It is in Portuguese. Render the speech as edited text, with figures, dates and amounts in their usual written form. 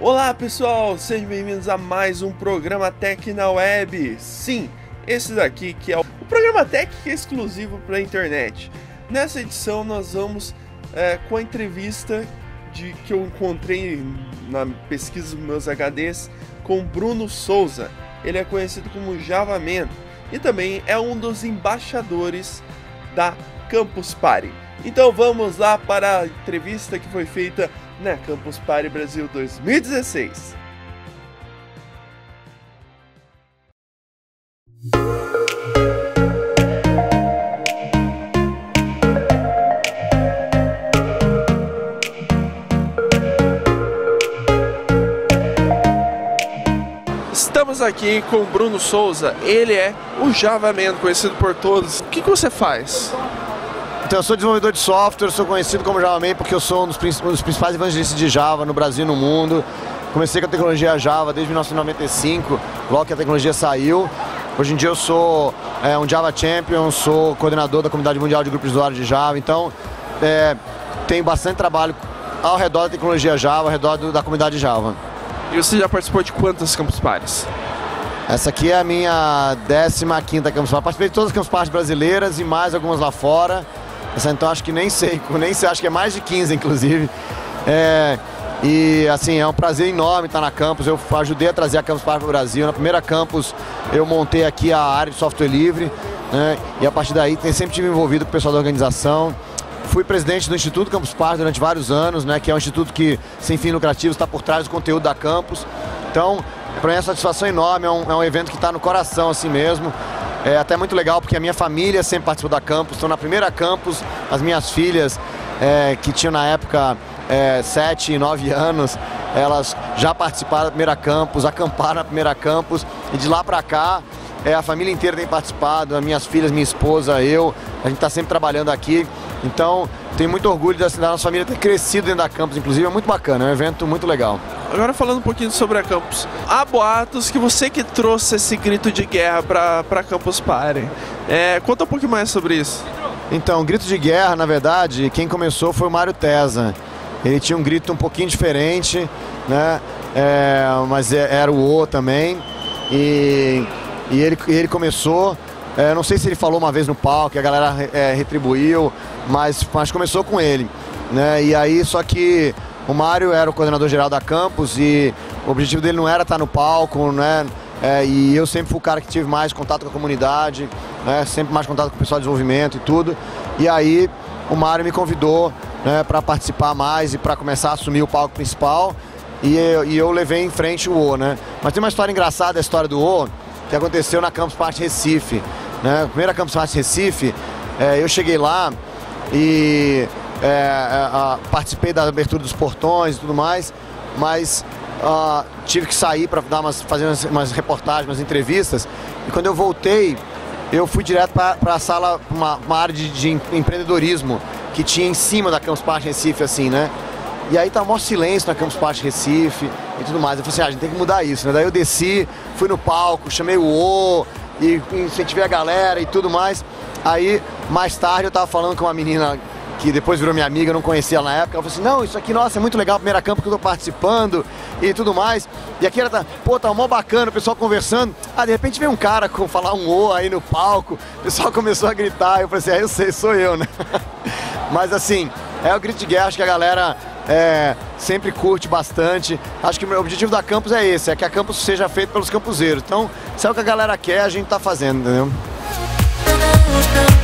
Olá pessoal, sejam bem-vindos a mais um programa Tech na Web. Sim, esse daqui que é o programa Tech que é exclusivo para a internet. Nessa edição nós vamos com a entrevista que eu encontrei na pesquisa dos meus HDs com Bruno Souza. Ele é conhecido como JavaMan e também é um dos embaixadores da Campus Party. Então vamos lá para a entrevista que foi feita na Campus Party Brasil 2016. Estamos aqui com o Bruno Souza. Ele é o JavaMan, conhecido por todos. O que você faz? Então, eu sou desenvolvedor de software, sou conhecido como JavaMan porque eu sou um dos principais evangelistas de Java no Brasil e no mundo. Comecei com a tecnologia Java desde 1995, logo que a tecnologia saiu. Hoje em dia eu sou um Java Champion, sou coordenador da comunidade mundial de grupos de usuários de Java. Então, tenho bastante trabalho ao redor da tecnologia Java, ao redor da comunidade Java. E você já participou de quantas Campus Parties? Essa aqui é a minha 15ª Campus Party. Participei de todas as Campus Parties brasileiras e mais algumas lá fora. Então acho que nem sei, acho que é mais de 15 inclusive. E assim, é um prazer enorme estar na Campus. Eu ajudei a trazer a Campus Party para o Brasil. Na primeira Campus eu montei aqui a área de software livre, né? E a partir daí sempre estive envolvido com o pessoal da organização. Fui presidente do Instituto Campus Party durante vários anos, né? Que é um instituto que, sem fins lucrativos, está por trás do conteúdo da Campus. Então, para mim é uma satisfação enorme, é um evento que está no coração assim mesmo. É até muito legal porque a minha família sempre participou da Campus. Então na primeira Campus, as minhas filhas, que tinham na época 7 e 9 anos, elas já participaram da primeira Campus, acamparam na primeira Campus. E de lá para cá, a família inteira tem participado, as minhas filhas, minha esposa, eu. A gente está sempre trabalhando aqui. Então tenho muito orgulho da nossa família ter crescido dentro da Campus, inclusive é muito bacana, é um evento muito legal. Agora falando um pouquinho sobre a Campus, há boatos que você que trouxe esse grito de guerra para a Campus Party. Conta um pouquinho mais sobre isso. Então, o grito de guerra, na verdade, quem começou foi o Mário Tesa. Ele tinha um grito um pouquinho diferente, né? Mas era o O também. E ele começou, não sei se ele falou uma vez no palco, a galera retribuiu, mas começou com ele, né? E aí, só que o Mário era o coordenador geral da Campus e o objetivo dele não era estar no palco, né? E eu sempre fui o cara que tive mais contato com a comunidade, né? Sempre mais contato com o pessoal de desenvolvimento e tudo. E aí o Mário me convidou, né, para participar mais e para começar a assumir o palco principal. E eu levei em frente o O, né? Mas tem uma história engraçada, a história do O, que aconteceu na Campus Party Recife, né? A primeira Campus Party Recife, eu cheguei lá e participei da abertura dos portões e tudo mais, mas tive que sair para fazer umas reportagens, umas entrevistas, e quando eu voltei, eu fui direto para a sala, uma área de empreendedorismo que tinha em cima da Campus Party Recife, assim, né? E aí tava o maior silêncio na Campus Party Recife e tudo mais. Eu falei assim, a gente tem que mudar isso, né? Daí eu desci, fui no palco, chamei o O e incentivei a galera e tudo mais. Aí, mais tarde, eu tava falando com uma menina que depois virou minha amiga, eu não conhecia ela na época. Ela falou assim, não, isso aqui, nossa, é muito legal, a primeira Campus que eu tô participando e tudo mais. E aqui ela tá mó bacana, o pessoal conversando. De repente veio um cara falar um O aí no palco, o pessoal começou a gritar. Eu falei assim, eu sei, sou eu, né? Mas assim, é o grito de guerra, acho que a galera sempre curte bastante. Acho que o objetivo da Campus é esse, é que a Campus seja feita pelos campuseiros. Então, se é o que a galera quer, a gente tá fazendo, entendeu?